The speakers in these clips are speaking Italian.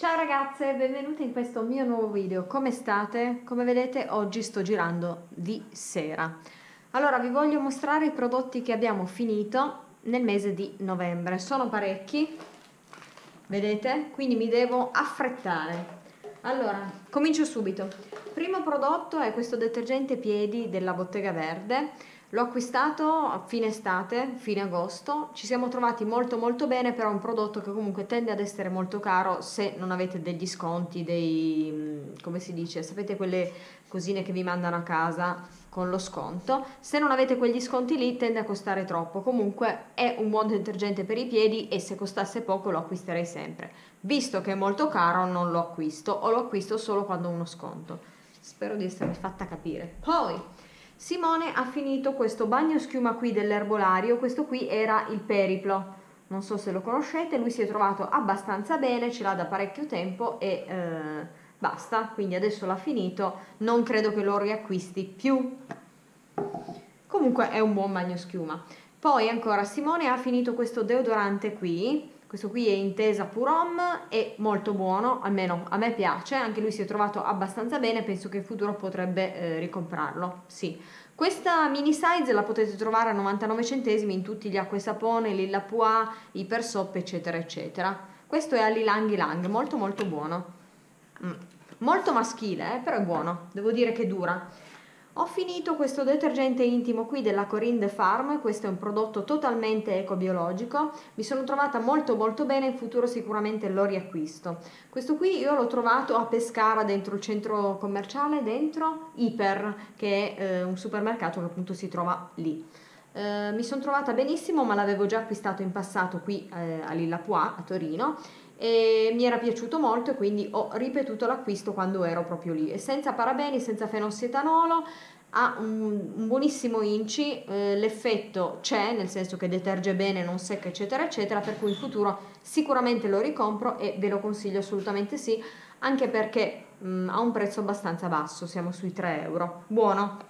Ciao ragazze, benvenute in questo mio nuovo video. Come state? Come vedete oggi sto girando di sera. Allora vi voglio mostrare i prodotti che abbiamo finito nel mese di novembre. Sono parecchi, vedete? Quindi mi devo affrettare. Allora, comincio subito. Primo prodotto è questo detergente piedi della Bottega Verde. L'ho acquistato a fine estate, fine agosto, ci siamo trovati molto bene, però è un prodotto che comunque tende ad essere molto caro se non avete degli sconti, come si dice, sapete quelle cosine che vi mandano a casa con lo sconto, se non avete quegli sconti lì tende a costare troppo. Comunque è un buon detergente per i piedi e se costasse poco lo acquisterei sempre. Visto che è molto caro non lo acquisto o lo acquisto solo quando ho uno sconto. Spero di essermi fatta capire. Poi Simone ha finito questo bagno schiuma qui dell'erbolario, questo qui era il Periplo, non so se lo conoscete, lui si è trovato abbastanza bene, ce l'ha da parecchio tempo e basta, quindi adesso l'ha finito, non credo che lo riacquisti più. Comunque è un buon bagno schiuma. Poi ancora Simone ha finito questo deodorante qui, questo qui è Intesa Purom, è molto buono, almeno a me piace, anche lui si è trovato abbastanza bene, penso che in futuro potrebbe ricomprarlo, sì. Questa mini size la potete trovare a 99 centesimi in tutti gli acquasapone, Lilla Pois, Ipersop eccetera eccetera. Questo è all'Ilang Ilang, molto buono. Molto maschile, però è buono, devo dire che dura. Ho finito questo detergente intimo qui della Corinne Farm, questo è un prodotto totalmente ecobiologico, mi sono trovata molto bene, in futuro sicuramente lo riacquisto. Questo qui io l'ho trovato a Pescara dentro il centro commerciale, dentro Iper, che è un supermercato che appunto si trova lì. Mi sono trovata benissimo, ma l'avevo già acquistato in passato qui a Lilla Pois, a Torino, e mi era piaciuto molto e quindi ho ripetuto l'acquisto quando ero proprio lì. È senza parabeni, senza fenossietanolo, ha un buonissimo inci, l'effetto c'è, nel senso che deterge bene, non secca eccetera eccetera, per cui in futuro sicuramente lo ricompro e ve lo consiglio assolutamente sì, anche perché ha un prezzo abbastanza basso, siamo sui 3 euro. Buono.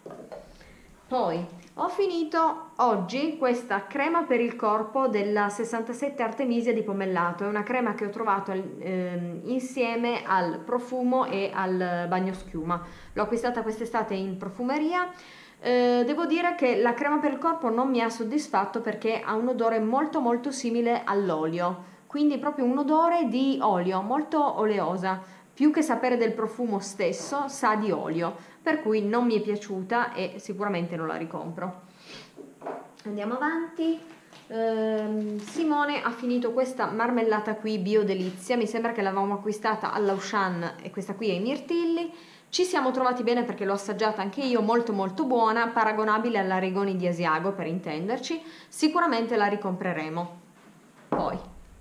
Poi ho finito oggi questa crema per il corpo della 67 Artemisia di Pomellato, è una crema che ho trovato insieme al profumo e al bagno schiuma. L'ho acquistata quest'estate in profumeria. Devo dire che la crema per il corpo non mi ha soddisfatto perché ha un odore molto simile all'olio, quindi proprio un odore di olio, molto oleosa. Più che sapere del profumo stesso, sa di olio, per cui non mi è piaciuta e sicuramente non la ricompro. Andiamo avanti. Simone ha finito questa marmellata qui Biodelizia, mi sembra che l'avevamo acquistata all'Auchan e questa qui è i mirtilli. Ci siamo trovati bene perché l'ho assaggiata anche io, molto buona, paragonabile alla Regoni di Asiago per intenderci, sicuramente la ricompreremo. Poi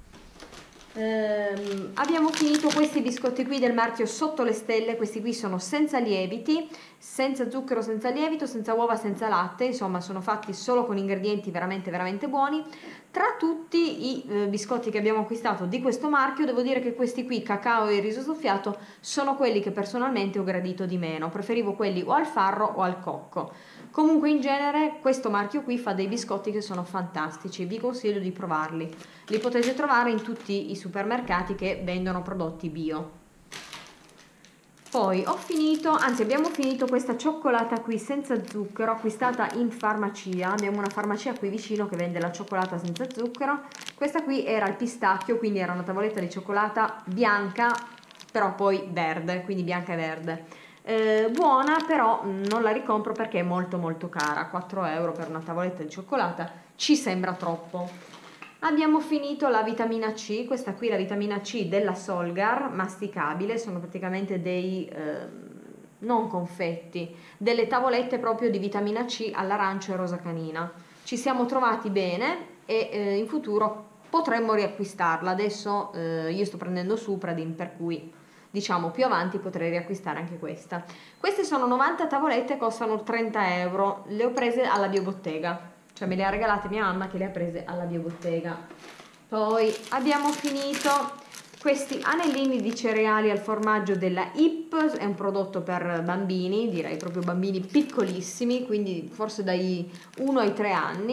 abbiamo finito questi biscotti qui del marchio Sotto le Stelle, questi qui sono senza lieviti, senza zucchero, senza lievito, senza uova, senza latte, insomma sono fatti solo con ingredienti veramente buoni. Tra tutti i biscotti che abbiamo acquistato di questo marchio devo dire che questi qui, cacao e riso soffiato, sono quelli che personalmente ho gradito di meno, preferivo quelli o al farro o al cocco. Comunque in genere questo marchio qui fa dei biscotti che sono fantastici, vi consiglio di provarli. Li potete trovare in tutti i supermercati che vendono prodotti bio. Poi ho finito, anzi abbiamo finito questa cioccolata qui senza zucchero acquistata in farmacia. Abbiamo una farmacia qui vicino che vende la cioccolata senza zucchero. Questa qui era il pistacchio, quindi era una tavoletta di cioccolata bianca, però poi verde, quindi bianca e verde. Buona, però non la ricompro perché è molto cara. 4 euro per una tavoletta di cioccolata ci sembra troppo. Abbiamo finito la vitamina C, questa qui è la vitamina C della Solgar, masticabile, sono praticamente dei non confetti, delle tavolette proprio di vitamina C all'arancio e rosa canina. Ci siamo trovati bene e in futuro potremmo riacquistarla. Adesso io sto prendendo Supradin, per cui diciamo più avanti potrei riacquistare anche questa. Queste sono 90 tavolette, costano 30 euro, le ho prese alla Biobottega, cioè me le ha regalate mia mamma che le ha prese alla Biobottega. Poi abbiamo finito questi anellini di cereali al formaggio della IP, è un prodotto per bambini, direi proprio bambini piccolissimi, quindi forse dai 1 ai 3 anni.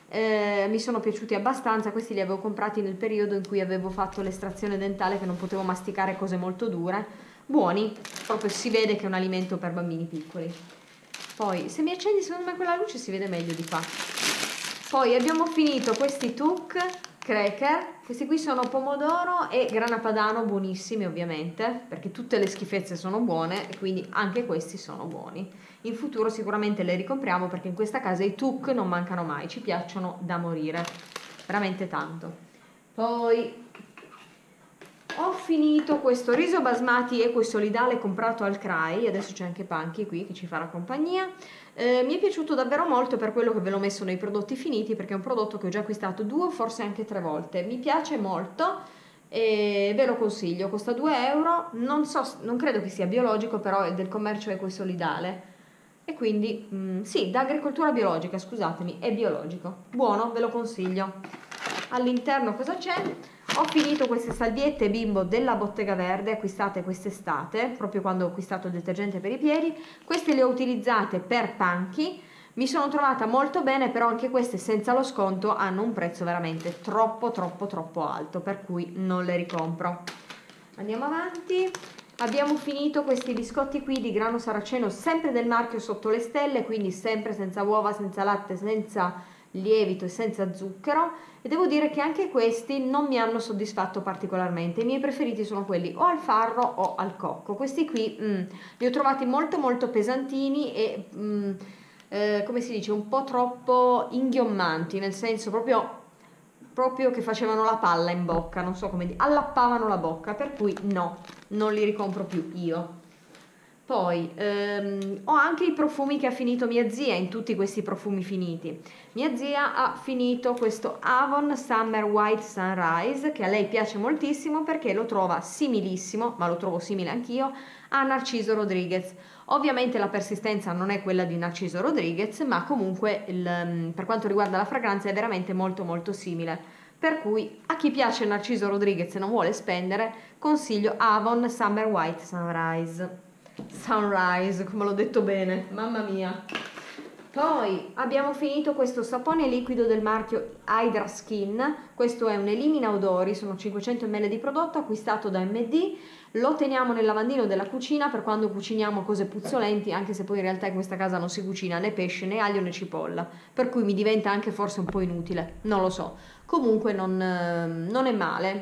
mi sono piaciuti abbastanza. Questi li avevo comprati nel periodo in cui avevo fatto l'estrazione dentale, che non potevo masticare cose molto dure. Buoni, proprio si vede che è un alimento per bambini piccoli. Poi se mi accendi secondo me quella luce si vede meglio di qua. Poi abbiamo finito questi Tuk cracker, questi qui sono pomodoro e grana padano, buonissimi ovviamente, perché tutte le schifezze sono buone e quindi anche questi sono buoni. In futuro sicuramente le ricompriamo perché in questa casa i Tuk non mancano mai, ci piacciono da morire, veramente tanto. Poi ho finito questo riso basmati equosolidale comprato al CRAI, adesso c'è anche Panchi qui che ci farà compagnia. Mi è piaciuto davvero molto per quello che ve l'ho messo nei prodotti finiti, perché è un prodotto che ho già acquistato 2 o forse anche 3 volte. Mi piace molto e ve lo consiglio, costa 2 euro, non credo che sia biologico, però è del commercio equosolidale e quindi sì, da agricoltura biologica, scusatemi, è biologico. Buono, ve lo consiglio. All'interno cosa c'è? Ho finito queste salviette Bimbo della Bottega Verde, acquistate quest'estate, proprio quando ho acquistato il detergente per i piedi. Queste le ho utilizzate per Panchi, mi sono trovata molto bene, però anche queste senza lo sconto hanno un prezzo veramente troppo alto, per cui non le ricompro. Andiamo avanti. Abbiamo finito questi biscotti qui di grano saraceno, sempre del marchio Sotto le Stelle, quindi sempre senza uova, senza latte, senza lievito e senza zucchero, e devo dire che anche questi non mi hanno soddisfatto particolarmente. I miei preferiti sono quelli o al farro o al cocco. Questi qui li ho trovati molto pesantini e come si dice, un po' troppo inghiommanti, nel senso proprio che facevano la palla in bocca, non so come dire, allappavano la bocca, per cui no, non li ricompro più io. Poi ho anche i profumi che ha finito mia zia, in tutti questi profumi finiti. Mia zia ha finito questo Avon Summer White Sunrise, che a lei piace moltissimo perché lo trova similissimo, ma lo trovo simile anch'io, a Narciso Rodriguez. Ovviamente la persistenza non è quella di Narciso Rodriguez, ma comunque per quanto riguarda la fragranza è veramente molto simile. Per cui a chi piace Narciso Rodriguez e non vuole spendere, consiglio Avon Summer White Sunrise, come l'ho detto bene, mamma mia. Poi abbiamo finito questo sapone liquido del marchio Hydra Skin. Questo è un elimina odori, sono 500 ml di prodotto, acquistato da MD. Lo teniamo nel lavandino della cucina per quando cuciniamo cose puzzolenti, anche se poi in realtà in questa casa non si cucina né pesce né aglio né cipolla, per cui mi diventa anche forse un po' inutile, non lo so. Comunque non è male,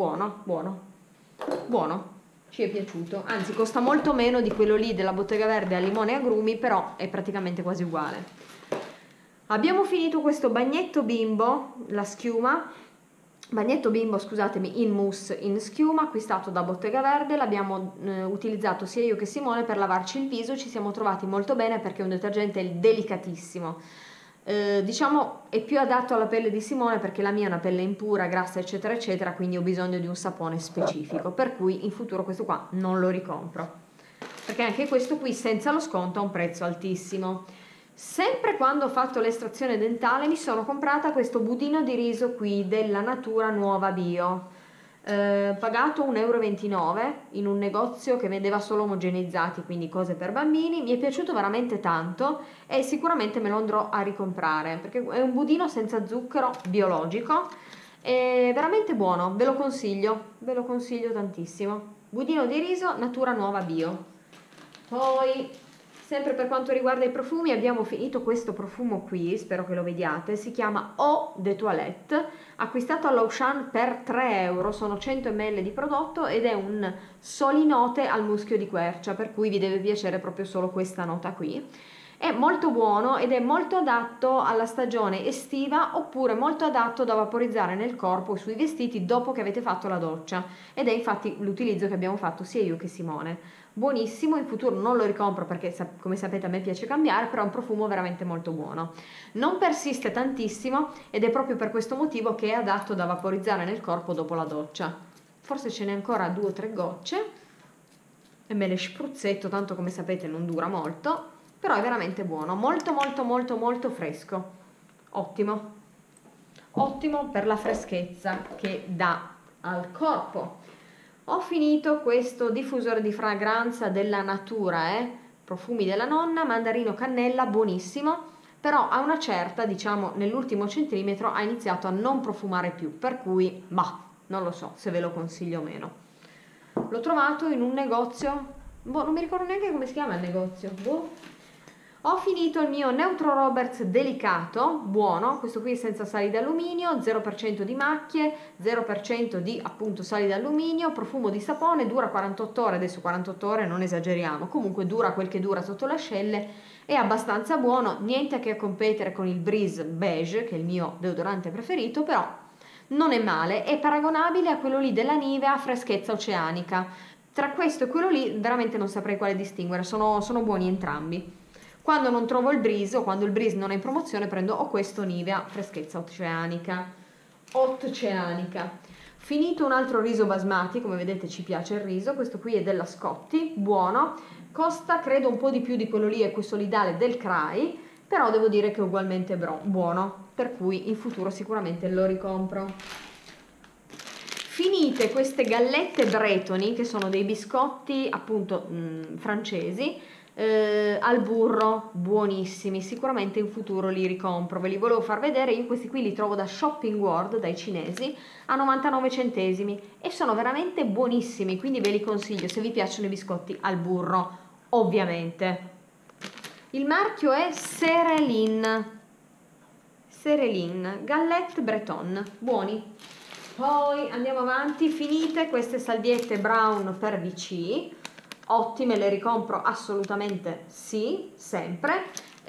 buono, ci è piaciuto, anzi costa molto meno di quello lì della Bottega Verde al limone e agrumi, però è praticamente quasi uguale. Abbiamo finito questo bagnetto bimbo, la schiuma, bagnetto bimbo, scusatemi, in mousse in schiuma, acquistato da Bottega Verde. L'abbiamo utilizzato sia io che Simone per lavarci il viso, ci siamo trovati molto bene perché è un detergente delicatissimo. Diciamo è più adatto alla pelle di Simone perché la mia è una pelle impura, grassa eccetera eccetera, quindi ho bisogno di un sapone specifico, per cui in futuro questo qua non lo ricompro, perché anche questo qui senza lo sconto ha un prezzo altissimo. Sempre quando ho fatto l'estrazione dentale mi sono comprata questo budino di riso qui della Natura Nuova Bio, pagato 1,29 € in un negozio che vendeva solo omogeneizzati, quindi cose per bambini. Mi è piaciuto veramente tanto e sicuramente me lo andrò a ricomprare perché è un budino senza zucchero, biologico, è veramente buono, ve lo consiglio tantissimo. Budino di riso Natura Nuova Bio. Poi sempre per quanto riguarda i profumi abbiamo finito questo profumo qui, spero che lo vediate, si chiama Eau de Toilette, acquistato all'Auchan per 3 €, sono 100 ml di prodotto ed è un solinote al muschio di quercia, per cui vi deve piacere proprio solo questa nota qui. È molto buono ed è molto adatto alla stagione estiva, oppure molto adatto da vaporizzare nel corpo o sui vestiti dopo che avete fatto la doccia, ed è infatti l'utilizzo che abbiamo fatto sia io che Simone. Buonissimo, in futuro non lo ricompro perché come sapete a me piace cambiare, però è un profumo veramente molto buono. Non persiste tantissimo ed è proprio per questo motivo che è adatto da vaporizzare nel corpo dopo la doccia. Forse ce n'è ancora 2 o 3 gocce e me le spruzzetto, tanto come sapete non dura molto, però è veramente buono, molto fresco, ottimo per la freschezza che dà al corpo. Ho finito questo diffusore di fragranza della Natura, profumi della nonna, mandarino cannella, buonissimo, però a una certa, diciamo nell'ultimo centimetro, ha iniziato a non profumare più, per cui, bah, non lo so se ve lo consiglio o meno. L'ho trovato in un negozio, boh, non mi ricordo neanche come si chiama il negozio, boh. Ho finito il mio Neutro Roberts delicato, buono, questo qui senza sali d'alluminio, 0% di macchie, 0% di appunto sali d'alluminio, profumo di sapone, dura 48 ore, adesso 48 ore non esageriamo, comunque dura quel che dura sotto le ascelle, è abbastanza buono, niente a che competere con il Breeze Beige, che è il mio deodorante preferito, però non è male, è paragonabile a quello lì della Nivea freschezza oceanica. Tra questo e quello lì veramente non saprei quale distinguere, sono buoni entrambi. Quando non trovo il Breeze o quando il Breeze non è in promozione prendo o questo Nivea freschezza oceanica. Finito un altro riso basmati, come vedete ci piace il riso, questo qui è della Scotti, buono, costa credo un po' di più di quello lì equi solidale del CRAI, però devo dire che è ugualmente buono, per cui in futuro sicuramente lo ricompro. Finite queste gallette bretoni, che sono dei biscotti appunto francesi, al burro, buonissimi, sicuramente in futuro li ricompro, ve li volevo far vedere, io questi qui li trovo da Shopping World, dai cinesi, a 99 centesimi e sono veramente buonissimi, quindi ve li consiglio se vi piacciono i biscotti al burro, ovviamente. Il marchio è Cerelin, Galette Breton, buoni. Poi andiamo avanti, finite queste salviette brown per VC, ottime, le ricompro assolutamente sì, sempre,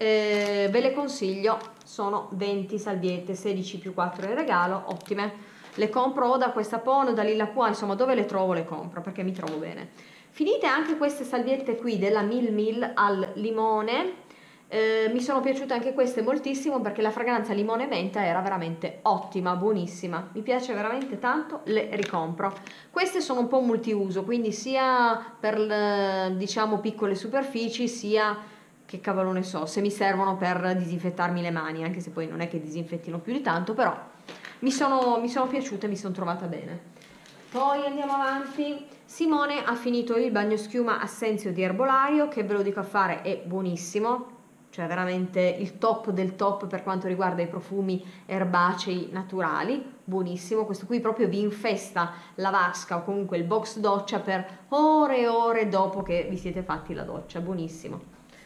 ve le consiglio, sono 20 salviette, 16 più 4 in regalo, ottime, le compro o da questa Pono, da Lilla Qua, insomma dove le trovo le compro perché mi trovo bene. Finite anche queste salviette qui della Mil Mil al limone, mi sono piaciute anche queste moltissimo perché la fragranza limone e menta era veramente ottima, buonissima, mi piace veramente tanto, le ricompro. Queste sono un po' multiuso, quindi sia per diciamo piccole superfici, sia che cavolo ne so, se mi servono per disinfettarmi le mani, anche se poi non è che disinfettino più di tanto, però mi sono piaciute, mi sono trovata bene. Poi andiamo avanti, Simone ha finito il bagno schiuma Assenzio di Erbolario, che ve lo dico a fare è buonissimo, cioè veramente il top del top per quanto riguarda i profumi erbacei naturali, buonissimo, questo qui proprio vi infesta la vasca o comunque il box doccia per ore e ore dopo che vi siete fatti la doccia, buonissimo,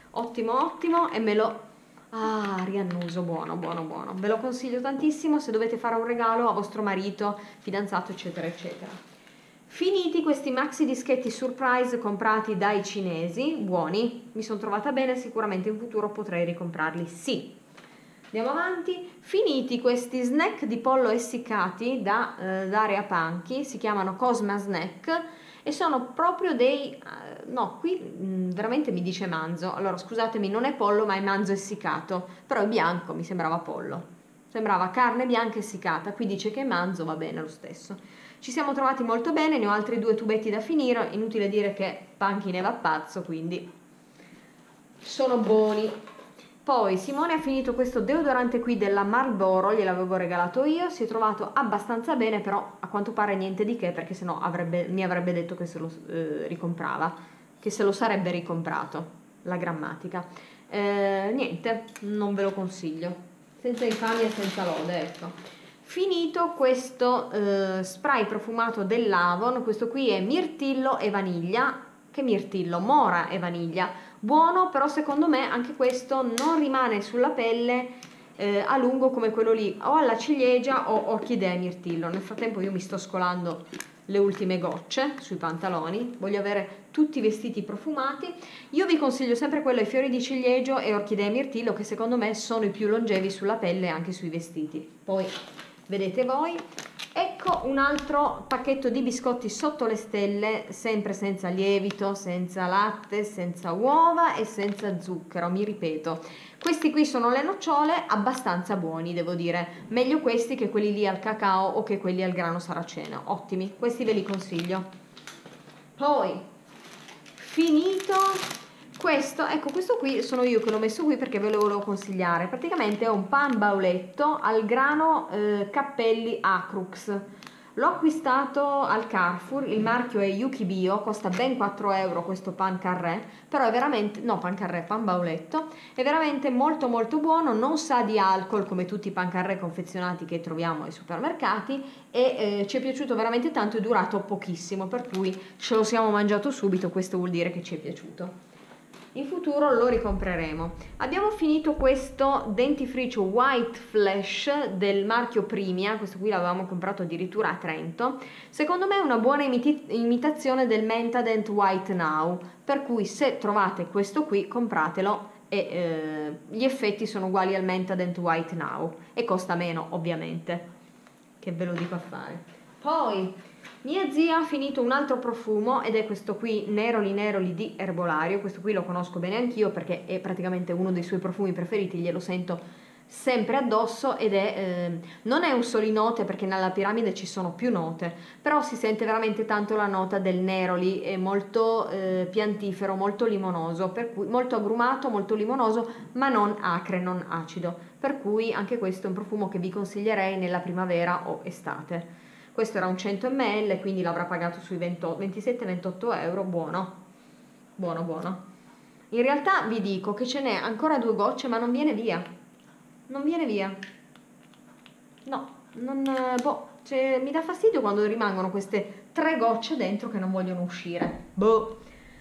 ottimo e me lo riannuso, buono, ve lo consiglio tantissimo se dovete fare un regalo a vostro marito, fidanzato eccetera eccetera. Finiti questi maxi dischetti surprise comprati dai cinesi, buoni, mi sono trovata bene, sicuramente in futuro potrei ricomprarli, sì. Andiamo avanti, finiti questi snack di pollo essiccati da Area Panchi, si chiamano Cosma Snack e sono proprio dei, no qui veramente mi dice manzo, allora scusatemi non è pollo ma è manzo essiccato, però è bianco, mi sembrava pollo, sembrava carne bianca essiccata, qui dice che è manzo, va bene lo stesso. Ci siamo trovati molto bene, ne ho altri 2 tubetti da finire, inutile dire che Panchi ne va pazzo, quindi sono buoni. Poi Simone ha finito questo deodorante qui della Marlboro, gliel'avevo regalato io, si è trovato abbastanza bene, però a quanto pare niente di che, perché sennò mi avrebbe detto che se lo ricomprava, che se lo sarebbe ricomprato, la grammatica. Niente, non ve lo consiglio, senza infamia e senza lode, ecco. Finito questo spray profumato dell'Avon, questo qui è mirtillo e vaniglia, che mirtillo, mora e vaniglia, buono, però secondo me anche questo non rimane sulla pelle a lungo come quello lì, o alla ciliegia o orchidea e mirtillo. Nel frattempo io mi sto scolando le ultime gocce sui pantaloni, voglio avere tutti i vestiti profumati. Io vi consiglio sempre quello ai fiori di ciliegio e orchidea e mirtillo, che secondo me sono i più longevi sulla pelle e anche sui vestiti. Poi vedete voi. Ecco un altro pacchetto di biscotti sotto le stelle, sempre senza lievito, senza latte, senza uova e senza zucchero, mi ripeto. Questi qui sono le nocciole, abbastanza buoni devo dire, meglio questi che quelli lì al cacao o che quelli al grano saraceno, ottimi, questi ve li consiglio. Poi, finito questo, ecco questo qui sono io che l'ho messo qui perché ve lo volevo consigliare, praticamente è un pan bauletto al grano Cappelli Acrux. L'ho acquistato al Carrefour, il marchio è Yuki Bio, costa ben 4 euro questo pan carré, però è veramente, no pan carré, pan bauletto, è veramente molto molto buono, non sa di alcol come tutti i pan carré confezionati che troviamo ai supermercati e ci è piaciuto veramente tanto, è durato pochissimo, per cui ce lo siamo mangiato subito, questo vuol dire che ci è piaciuto. In futuro lo ricompreremo. Abbiamo finito questo dentifricio White Flash del marchio Primia, questo qui l'avevamo comprato addirittura a Trento. Secondo me è una buona imitazione del Mentadent White Now, per cui se trovate questo qui compratelo e gli effetti sono uguali al Mentadent White Now e costa meno ovviamente, che ve lo dico a fare. Poi mia zia ha finito un altro profumo ed è questo qui, Neroli di Erbolario. Questo qui lo conosco bene anch'io perché è praticamente uno dei suoi profumi preferiti, glielo sento sempre addosso ed è non è un solo note perché nella piramide ci sono più note, però si sente veramente tanto la nota del Neroli, è molto piantifero, molto limonoso, per cui molto agrumato, molto limonoso, ma non acre, non acido, per cui anche questo è un profumo che vi consiglierei nella primavera o estate. Questo era un 100 ml, quindi l'avrà pagato sui 27-28 euro, buono, buono, buono. In realtà vi dico che ce n'è ancora 2 gocce, ma non viene via. Non viene via. No, non, boh, cioè, mi dà fastidio quando rimangono queste 3 gocce dentro che non vogliono uscire. Boh.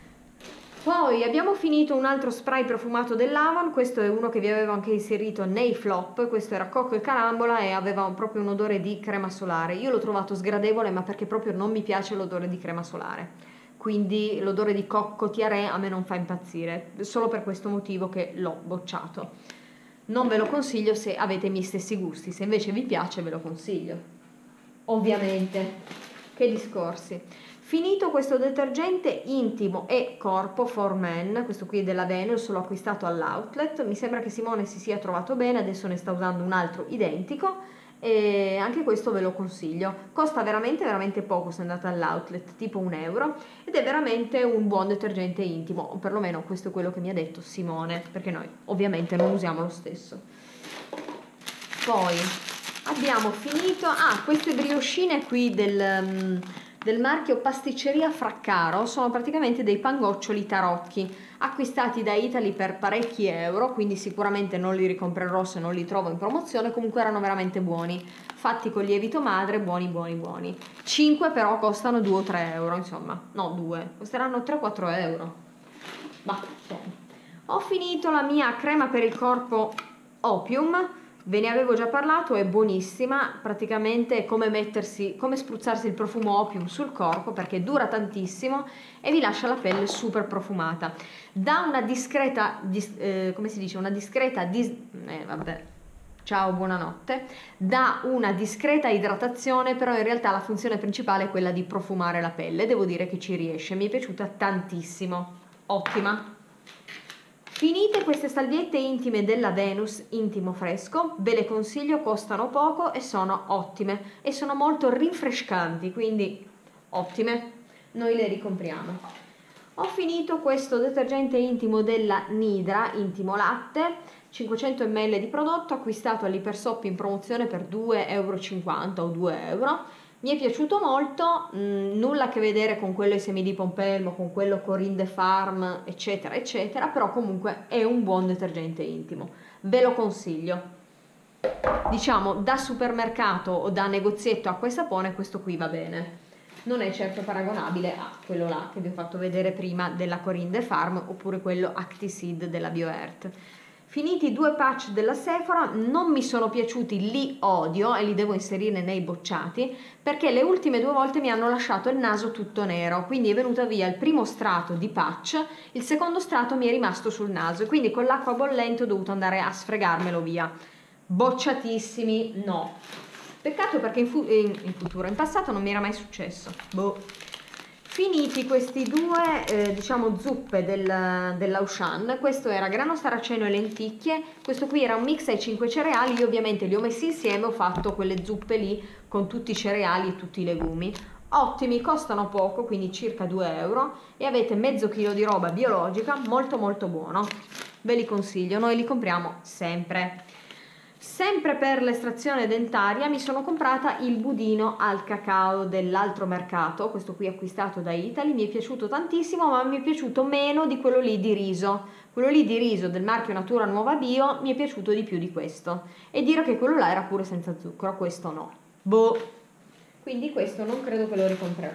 Poi abbiamo finito un altro spray profumato dell'Avon, questo è uno che vi avevo anche inserito nei flop, questo era cocco e carambola e aveva proprio un odore di crema solare. Io l'ho trovato sgradevole ma perché proprio non mi piace l'odore di crema solare, quindi l'odore di cocco tiare a me non fa impazzire, solo per questo motivo che l'ho bocciato. Non ve lo consiglio se avete i miei stessi gusti, se invece vi piace ve lo consiglio. Ovviamente, che discorsi. Finito questo detergente intimo e corpo for men, questo qui è della Venus, l'ho acquistato all'outlet, mi sembra che Simone si sia trovato bene, adesso ne sta usando un altro identico e anche questo ve lo consiglio. Costa veramente veramente poco se andate all'outlet, tipo 1 euro, ed è veramente un buon detergente intimo, o perlomeno questo è quello che mi ha detto Simone, perché noi ovviamente non usiamo lo stesso. Poi abbiamo finito, queste briochine qui del marchio Pasticceria Fraccaro sono praticamente dei pangoccioli tarocchi acquistati da Italy per parecchi euro, quindi sicuramente non li ricomprerò se non li trovo in promozione, comunque erano veramente buoni, fatti con lievito madre, buoni buoni buoni. 5 però costano 2 o 3 euro, insomma, no 2, costeranno 3-4 euro. Ma insomma. Ho finito la mia crema per il corpo Opium. Ve ne avevo già parlato, è buonissima, praticamente è come spruzzarsi il profumo Opium sul corpo perché dura tantissimo e vi lascia la pelle super profumata. Dà una discreta, come si dice, vabbè, ciao, buonanotte, dà una discreta idratazione, però in realtà la funzione principale è quella di profumare la pelle, devo dire che ci riesce, mi è piaciuta tantissimo, ottima. Finite queste salviette intime della Venus Intimo Fresco, ve le consiglio, costano poco e sono ottime e sono molto rinfrescanti, quindi ottime, noi le ricompriamo. Ho finito questo detergente intimo della Nidra, Intimo Latte, 500 ml di prodotto acquistato all'Ipersop in promozione per 2,50 € o 2 euro. Mi è piaciuto molto, nulla a che vedere con quello ai semi di pompelmo, con quello Corinne de Farm, eccetera, eccetera, però comunque è un buon detergente intimo, ve lo consiglio. Diciamo, da supermercato o da negozietto acqua e sapone, questo qui va bene. Non è certo paragonabile a quello là che vi ho fatto vedere prima della Corinne de Farm, oppure quello Actiseed della BioEarth. Finiti i 2 patch della Sephora, non mi sono piaciuti, li odio e li devo inserire nei bocciati perché le ultime 2 volte mi hanno lasciato il naso tutto nero, quindi è venuta via il primo strato di patch, il secondo strato mi è rimasto sul naso e quindi con l'acqua bollente ho dovuto andare a sfregarmelo via. Bocciatissimi, no. Peccato perché in passato non mi era mai successo. Boh. Finiti questi 2 diciamo zuppe dell'Auchan, questo era grano saraceno e lenticchie, questo qui era un mix ai 5 cereali, io ovviamente li ho messi insieme, ho fatto quelle zuppe lì con tutti i cereali e tutti i legumi. Ottimi, costano poco, quindi circa 2 euro e avete mezzo chilo di roba biologica, molto molto buono, ve li consiglio, noi li compriamo sempre. Sempre per l'estrazione dentaria mi sono comprata il budino al cacao dell'altro mercato, questo qui acquistato da Italy, mi è piaciuto tantissimo, ma mi è piaciuto meno di quello lì di riso. Quello lì di riso del marchio Natura Nuova Bio mi è piaciuto di più di questo. E dire che quello là era pure senza zucchero, questo no. Boh. Quindi questo non credo che lo ricomprerò.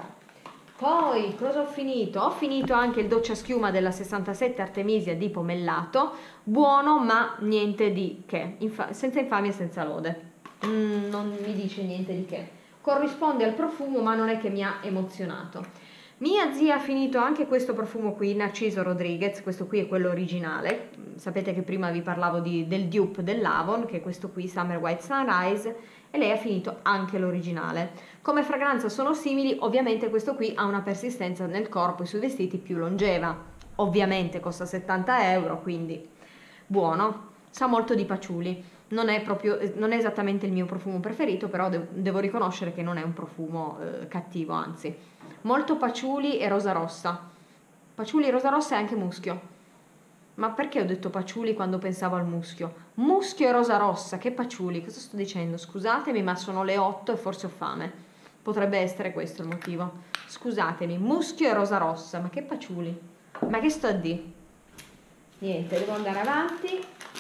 Poi cosa ho finito? Ho finito anche il doccia schiuma della 67 Artemisia di pomellato, buono ma niente di che, senza infamia e senza lode. Non mi dice niente di che. Corrisponde al profumo ma non è che mi ha emozionato. Mia zia ha finito anche questo profumo qui, Narciso Rodriguez, questo qui è quello originale. Sapete che prima vi parlavo del dupe dell'Avon, che è questo qui, Summer White Sunrise, e lei ha finito anche l'originale. Come fragranza sono simili, ovviamente questo qui ha una persistenza nel corpo e sui vestiti più longeva. Ovviamente costa 70 euro, quindi buono, sa molto di patchouli. Non è esattamente il mio profumo preferito, però devo riconoscere che non è un profumo cattivo, anzi. Molto patchouli e rosa rossa. Patchouli, rosa rossa e anche muschio. Ma perché ho detto patchouli quando pensavo al muschio? Muschio e rosa rossa, che patchouli? Cosa sto dicendo? Scusatemi, ma sono le 8 e forse ho fame. Potrebbe essere questo il motivo. Scusatemi, muschio e rosa rossa, ma che patchouli? Ma che sto a dire? Niente, devo andare avanti.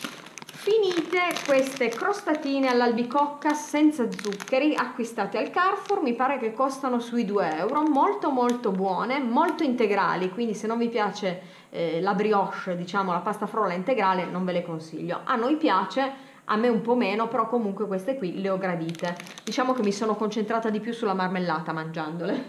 Finite queste crostatine all'albicocca senza zuccheri acquistate al Carrefour, mi pare che costano sui 2 euro, molto molto buone, molto integrali, quindi se non vi piace la brioche, diciamo la pasta frolla integrale, non ve le consiglio. A noi piace, a me un po' meno, però comunque queste qui le ho gradite. Diciamo che mi sono concentrata di più sulla marmellata mangiandole.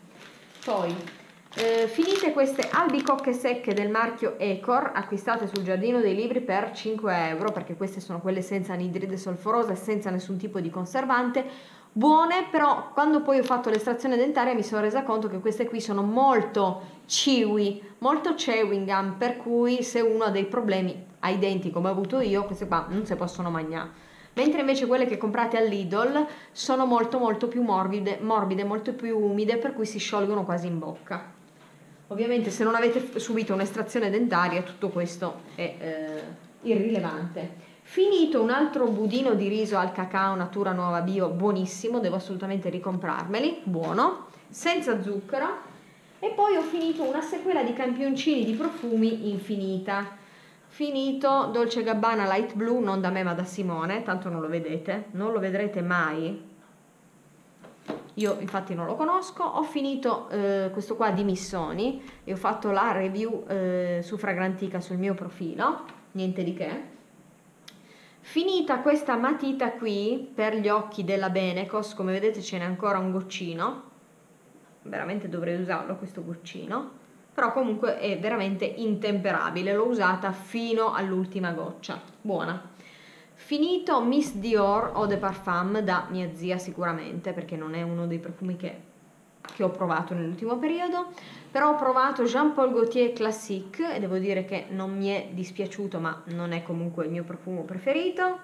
Poi finite queste albicocche secche del marchio Ecor, acquistate sul Giardino dei Libri per 5 euro, perché queste sono quelle senza anidride solforosa e senza nessun tipo di conservante, buone, però quando poi ho fatto l'estrazione dentaria mi sono resa conto che queste qui sono molto chewy, molto chewing gum, per cui se uno ha dei problemi ai denti come ho avuto io, queste qua non si possono mangiare. Mentre invece quelle che comprate all'Idol sono molto molto più morbide, molto più umide, per cui si sciolgono quasi in bocca. Ovviamente se non avete subito un'estrazione dentaria tutto questo è irrilevante. Finito un altro budino di riso al cacao Natura Nuova Bio, buonissimo, devo assolutamente ricomprarmeli, buono, senza zucchero. E poi ho finito una sequela di campioncini di profumi infinita. Finito Dolce Gabbana Light Blue, non da me ma da Simone, tanto non lo vedete, non lo vedrete mai. Io infatti non lo conosco. Ho finito questo qua di Missoni e ho fatto la review su Fragrantica sul mio profilo, niente di che. Finita questa matita qui per gli occhi della Benecos, come vedete ce n'è ancora un goccino, veramente dovrei usarlo questo goccino, però comunque è veramente intemperabile, l'ho usata fino all'ultima goccia, buona. Finito Miss Dior Eau de Parfum da mia zia sicuramente, perché non è uno dei profumi che ho provato nell'ultimo periodo, però ho provato Jean Paul Gaultier Classique e devo dire che non mi è dispiaciuto, ma non è comunque il mio profumo preferito.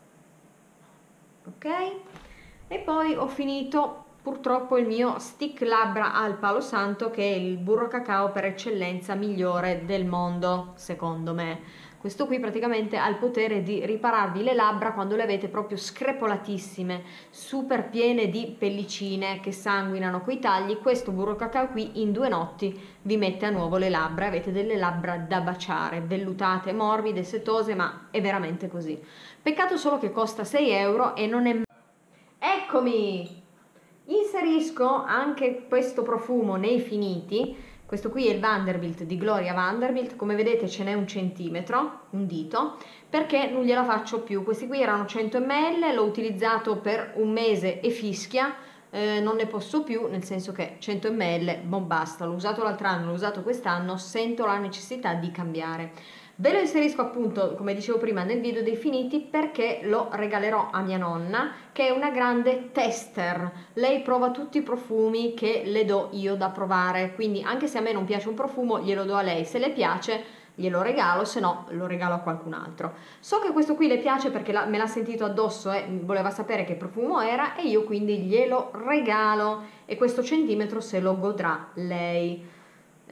Ok, e poi ho finito purtroppo il mio stick labbra al palo santo, che è il burro cacao per eccellenza migliore del mondo secondo me. Questo qui praticamente ha il potere di ripararvi le labbra quando le avete proprio screpolatissime, super piene di pellicine che sanguinano coi tagli. Questo burro cacao qui in 2 notti vi mette a nuovo le labbra, avete delle labbra da baciare, vellutate, morbide, setose, ma è veramente così. Peccato solo che costa 6 euro e non è... Eccomi! Inserisco anche questo profumo nei finiti. Questo qui è il Vanderbilt di Gloria Vanderbilt, come vedete ce n'è 1 centimetro, un dito, perché non gliela faccio più. Questi qui erano 100 ml, l'ho utilizzato per 1 mese e fischia, non ne posso più, nel senso che 100 ml, bon basta, l'ho usato l'altro anno, l'ho usato quest'anno, sento la necessità di cambiare. Ve lo inserisco appunto, come dicevo prima, nel video dei finiti perché lo regalerò a mia nonna, che è una grande tester. Lei prova tutti i profumi che le do io da provare, quindi anche se a me non piace un profumo glielo do a lei, se le piace glielo regalo, se no lo regalo a qualcun altro. So che questo qui le piace perché me l'ha sentito addosso e voleva sapere che profumo era, e io quindi glielo regalo, e questo centimetro se lo godrà lei.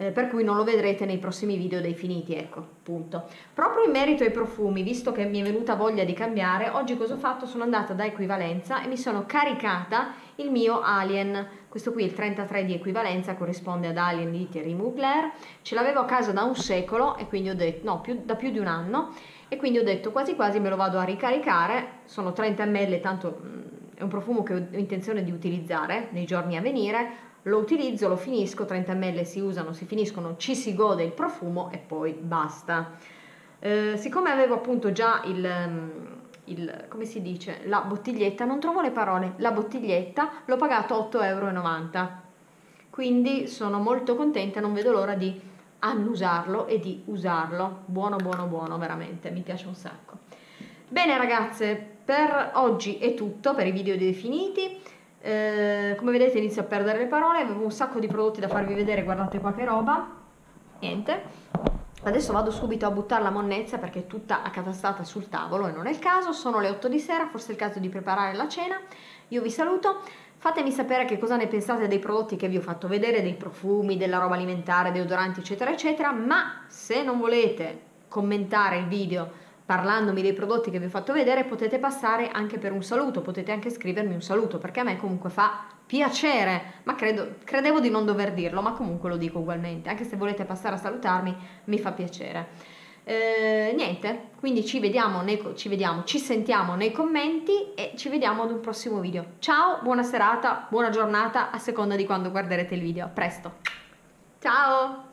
per cui non lo vedrete nei prossimi video dei finiti, ecco, punto. Proprio in merito ai profumi, visto che mi è venuta voglia di cambiare, oggi cosa ho fatto? Sono andata da Equivalenza e mi sono caricata il mio Alien. Questo qui è il 33 di Equivalenza, corrisponde ad Alien di Thierry Mugler. Ce l'avevo a casa da un secolo e quindi ho detto, no, da più di un anno, e quindi ho detto quasi quasi me lo vado a ricaricare. Sono 30 ml, tanto è un profumo che ho intenzione di utilizzare nei giorni a venire. Lo utilizzo, lo finisco, 30 ml si usano, si finiscono, ci si gode il profumo e poi basta. Siccome avevo appunto già come si dice, la bottiglietta, non trovo le parole, la bottiglietta, l'ho pagato 8,90 €. Quindi sono molto contenta, non vedo l'ora di annusarlo e di usarlo. Buono, buono, buono, veramente, mi piace un sacco. Bene ragazze, per oggi è tutto, per i video definiti. Come vedete inizio a perdere le parole, avevo un sacco di prodotti da farvi vedere, guardate qua che roba. Niente, adesso vado subito a buttare la monnezza perché è tutta accatastata sul tavolo e non è il caso. Sono le 8 di sera, forse è il caso di preparare la cena. Io vi saluto, fatemi sapere che cosa ne pensate dei prodotti che vi ho fatto vedere, dei profumi, della roba alimentare, deodoranti eccetera eccetera, ma se non volete commentare il video parlandomi dei prodotti che vi ho fatto vedere, potete passare anche per un saluto, potete anche scrivermi un saluto, perché a me comunque fa piacere, ma credevo di non dover dirlo, ma comunque lo dico ugualmente, anche se volete passare a salutarmi, mi fa piacere. Niente, quindi ci sentiamo nei commenti e ci vediamo ad un prossimo video. Ciao, buona serata, buona giornata, a seconda di quando guarderete il video. A presto. Ciao!